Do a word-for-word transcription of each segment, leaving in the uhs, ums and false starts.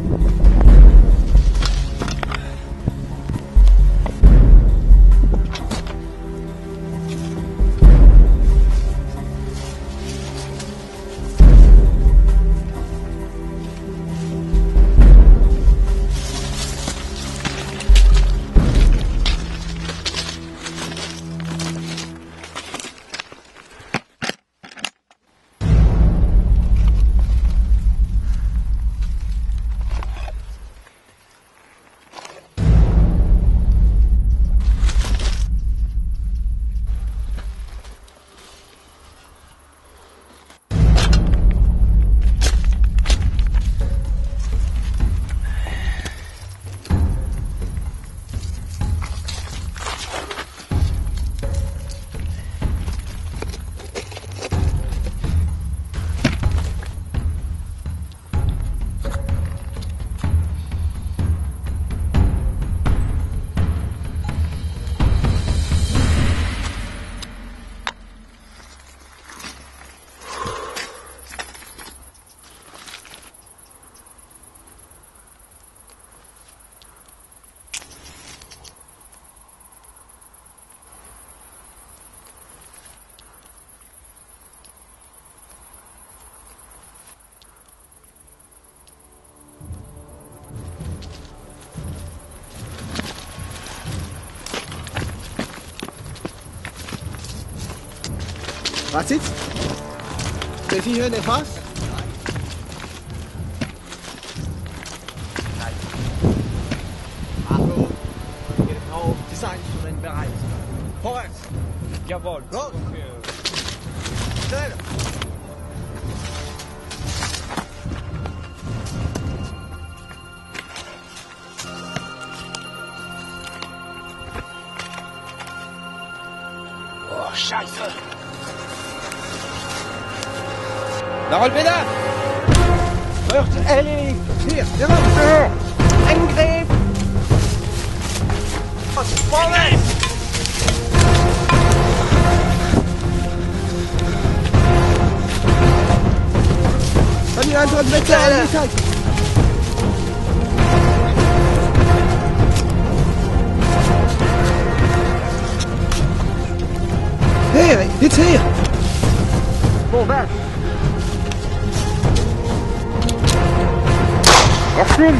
Was ist? Darf ich hören etwas? Nein. Achtung, genau, das Instrument bereit. Vorwärts! Jawohl. Go! Okay. Schnell! Oh, Scheiße! La Rollpédale! Fürcht, erledigt! Hier, jawohl! Angriff! Vorwärts! Kann die anderen Wechsel angezeigt? Her, jetzt her! Vorwärts! Achtung!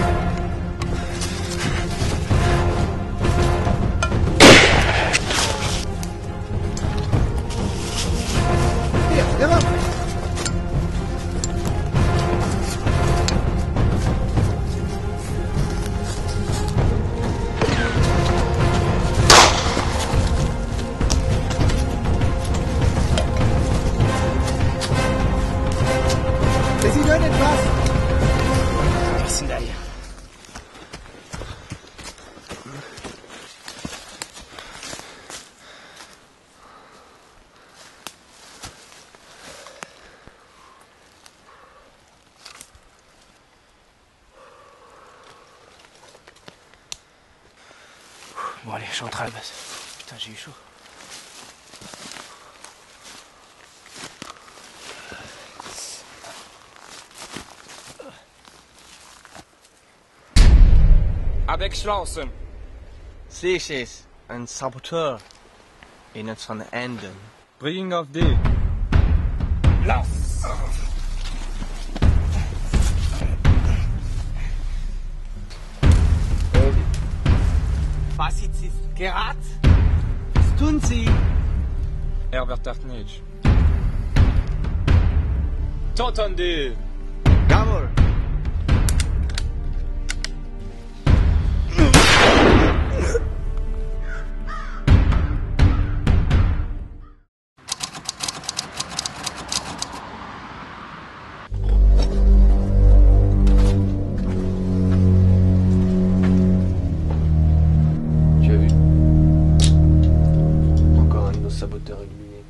Hier, jawohl! Sie hören etwas? Was ist denn da hier? Bon allez, je rentre à la base. Putain, j'ai eu chaud. Abgeschlossen. Siches, ein Saboteur. Eines von den Enden. Bring auf die. Lass! Was ist es? Gerät? Was tun Sie? Herbert Tartnitsch. T'entendez? Jawohl. Saboteur éliminé.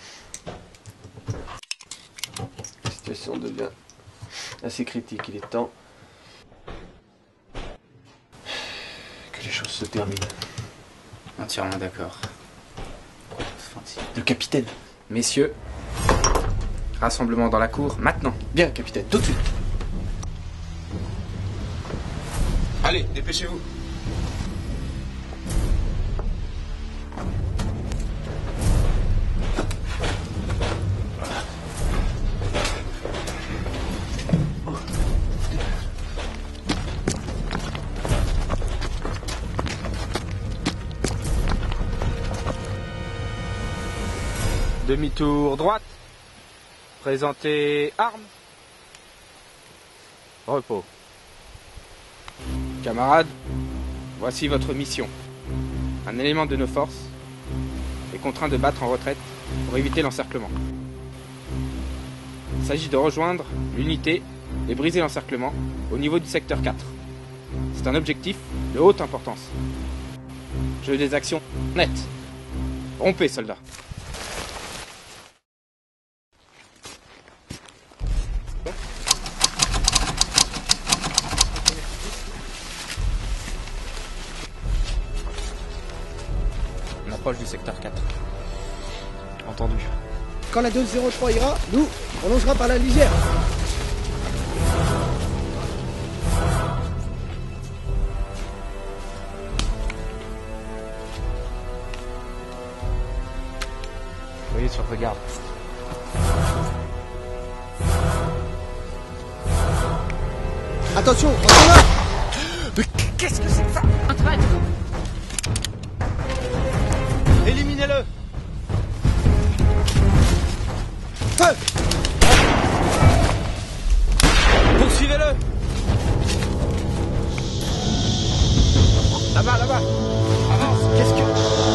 La situation devient assez critique. Il est temps que les choses se terminent. Entièrement d'accord. Le capitaine. Messieurs, rassemblement dans la cour, maintenant. Bien, capitaine, tout de suite. Allez, dépêchez-vous. Demi-tour droite. Présentez armes. Repos. Camarades, voici votre mission. Un élément de nos forces est contraint de battre en retraite pour éviter l'encerclement. Il s'agit de rejoindre l'unité et briser l'encerclement au niveau du secteur quatre. C'est un objectif de haute importance. Je veux des actions nettes. Rompez, soldats. On approche du secteur quatre. Entendu. Quand la deux zéro trois ira, nous, on longera par la lisière. Voyez sur vos gardes. Attention, on s'en va. Qu'est-ce que c'est que ça? Un traître! Éliminez-le. Feu. Poursuivez-le. Là-bas, là-bas. Avance. Qu'est-ce que...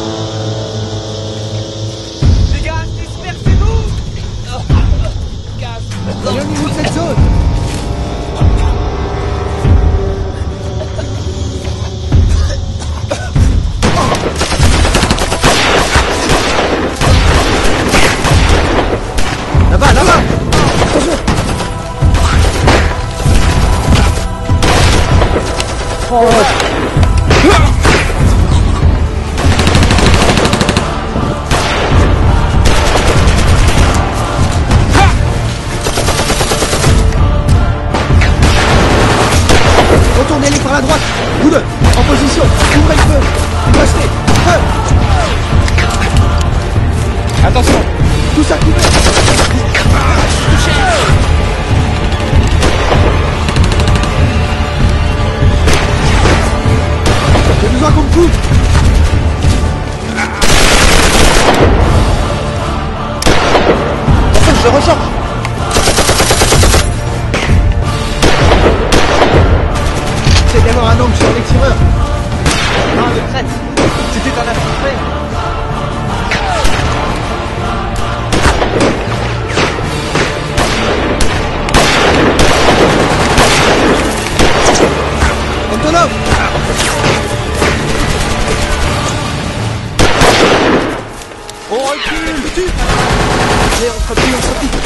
Les gars, dispersez-vous. Gaz. Éloignez-vous de cette zone. Là-bas, là-bas. Attention. Oh. Retournez-les par la droite. Vous deux, en position. Ouvrez le feu. Restez. Feu. Attention! Tous à couvert. J'ai besoin qu'on me coupe. Attention, je recharge. C'est d'avoir un angle sur les tireurs. Non, de traite. C'était un infiltré. Antonov. On recule. Allez, on se replie, on se replie.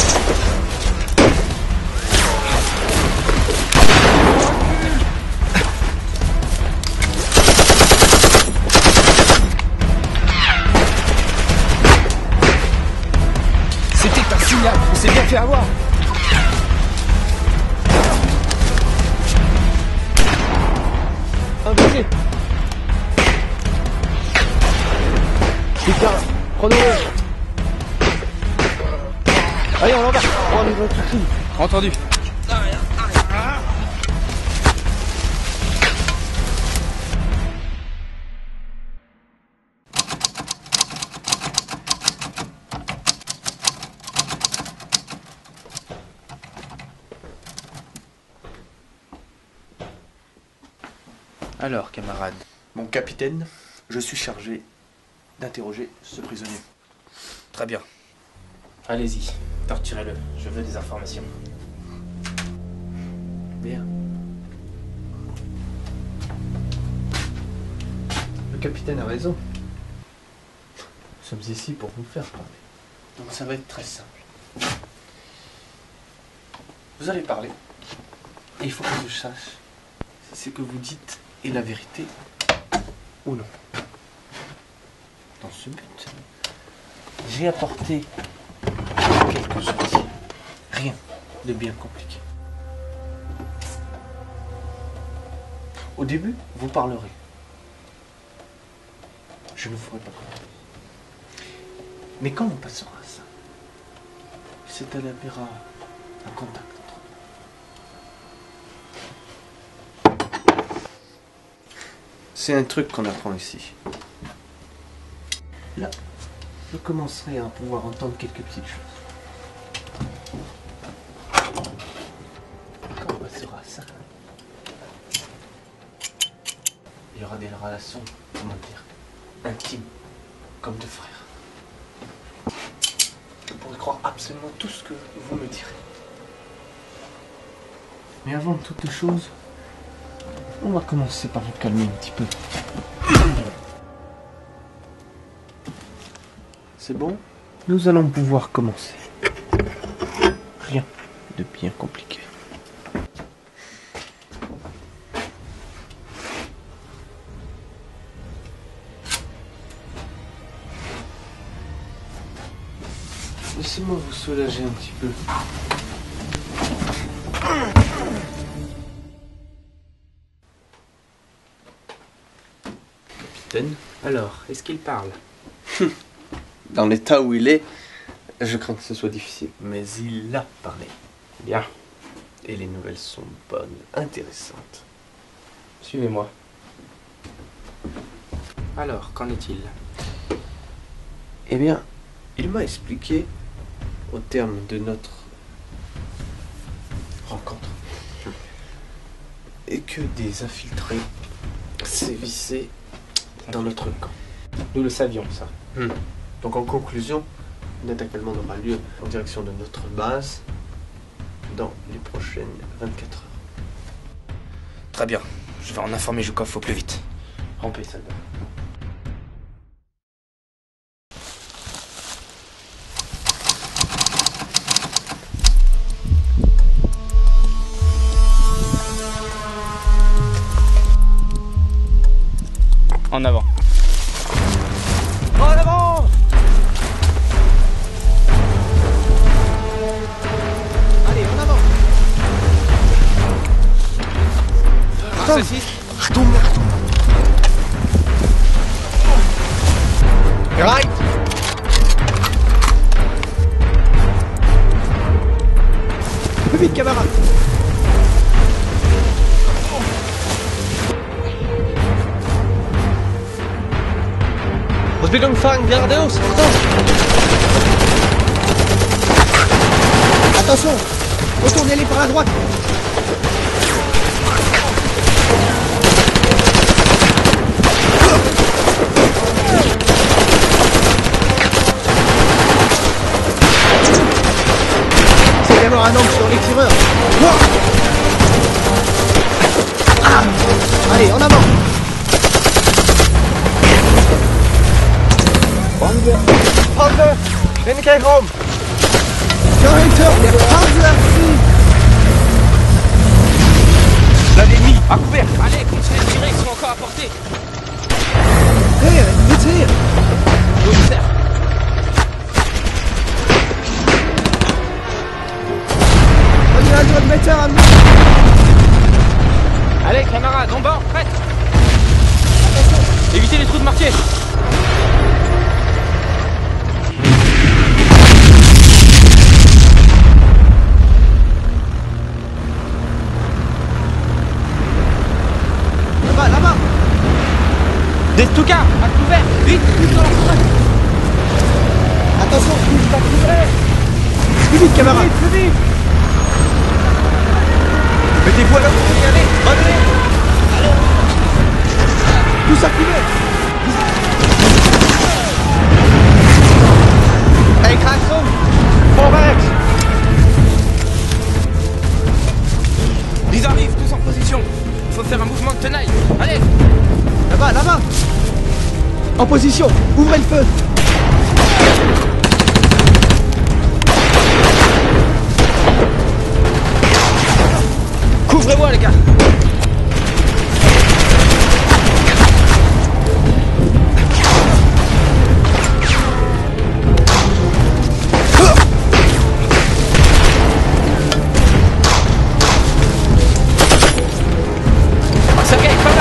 C'était un signal. On s'est bien fait avoir. Un bouquet. Putain, prenons-le. Allez, on l'embarque. On y va tout de suite. Entendu. Alors, camarade. Mon capitaine, je suis chargé d'interroger ce prisonnier. Très bien. Allez-y, torturez-le. Je veux des informations. Bien. Le capitaine a raison. Nous sommes ici pour vous faire parler. Donc ça va être très simple. Vous allez parler. Et il faut que je sache si ce que vous dites est la vérité ou non. Dans ce but, j'ai apporté quelques outils. Rien de bien compliqué. Au début, vous parlerez. Je ne vous ferai pas comprendre. Mais quand on passera à ça, s'établira un contact entre nous. C'est un truc qu'on apprend ici. Là, vous commencerez à pouvoir entendre quelques petites choses. Quand on passera à ça, il y aura des relations, comment dire, intimes, comme deux frères. Je pourrais croire absolument tout ce que vous me direz. Mais avant toute chose, on va commencer par vous calmer un petit peu. C'est bon? Nous allons pouvoir commencer. Rien de bien compliqué. Laissez-moi vous soulager un petit peu. Capitaine, Alors, est-ce qu'il parle? dans l'état où il est, je crains que ce soit difficile. Mais il a parlé. Bien. Et les nouvelles sont bonnes, intéressantes. Suivez-moi. Alors, qu'en est-il? Eh bien, il m'a expliqué, au terme de notre rencontre, et que des infiltrés sévissaient dans notre camp. Nous le savions, ça. Hmm. Donc en conclusion, une attaque allemande aura lieu en direction de notre base dans les prochaines vingt-quatre heures. Très bien. Je vais en informer Joukov au plus vite. Rampez, soldat. En avant. En avant! Allez, en avant. Ceci. Right. Plus vite, camarade. Ausbildung fangen, geradeaus! Attention, retournez-les par la droite. C'est d'abord un angle sur les tireurs. Ah. Allez, en avant. Panzer! Wenn kein Raum! Torhüter, der Panzer fliegt. Là, l'ennemi! À couvert! Allez, continuez de tirer, ils sont encore à portée. Hier, vite hier. Je vous sers. On ira de Meter à nous. Allez, camarades, en bord, prête. Évitez les trous de mortier. Là-bas, là-bas. Des Stuka, à couvert, vite, vite dans la forêt. Attention, bouge pas couvert. Plus vite, camarade. Plus vite! Mettez-vous à là où vous voulez aller! Allez! Tous à couvert. Hey, Kraxum! Vorwärts! Ils arrivent, tous en position. Il faut faire un mouvement de tenaille. Allez. Là-bas, là-bas. En position, ouvrez le feu. Couvrez-moi, les gars. Sergei, pas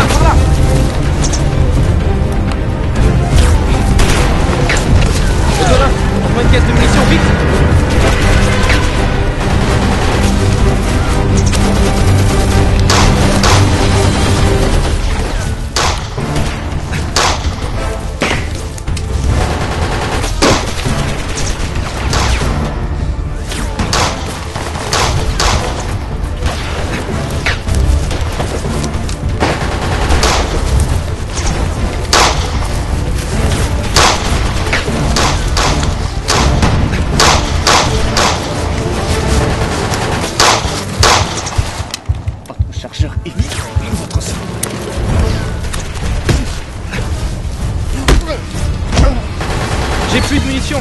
J'ai plus de munitions.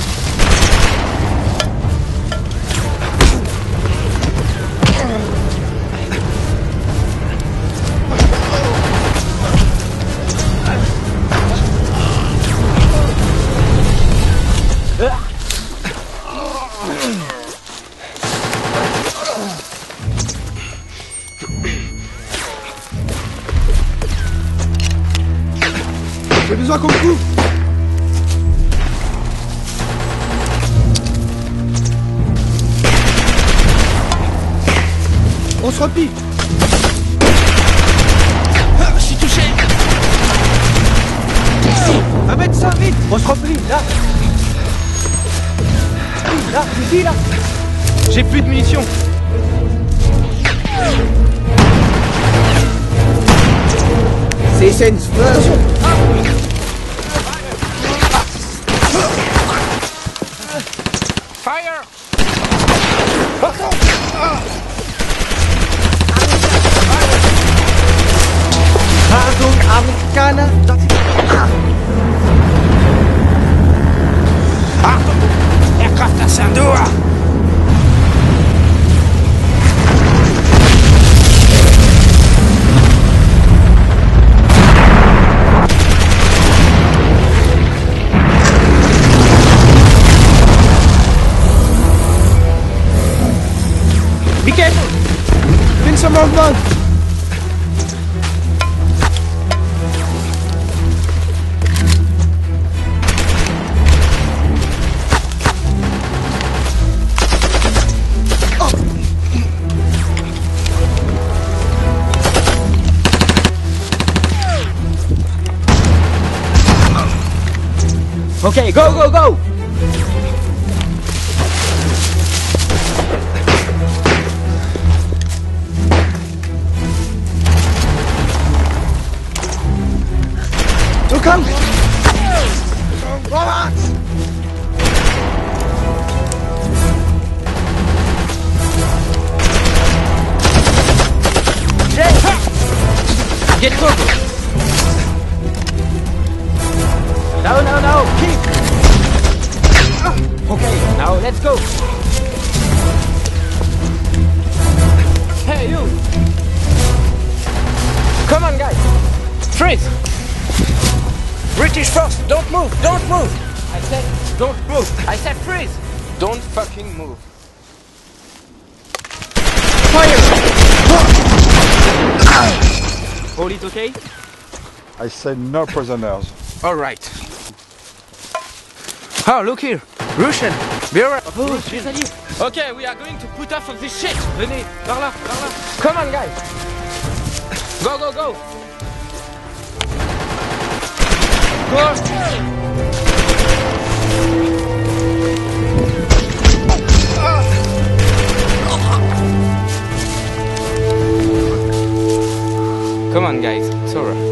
J'ai besoin qu'on me couvre. On se replie. Ah, je suis touché. Un médecin, vite. On se replie, là. Là, ici, là. J'ai plus de munitions. C'est scène. Attention. Fire. Achtung, Amerikaner. Dat is... Achtung! Aircraft à Saint-Doua! Be careful! Vincent Morgan. Okay, go, go, go! Look out. Get cover! No, no, no, keep! Okay, now let's go! Hey, you! Come on, guys! Freeze! British first! Don't move! Don't move! I said, don't move! I said freeze! Don't fucking move! Fire! All is okay? I said no prisoners. Alright. Oh, look here! Russian! Mirror! Oh, okay, we are going to put off of this shit! Venez, par là, par là! Come on, guys! Go, go, go! Go! Come on, guys, it's alright.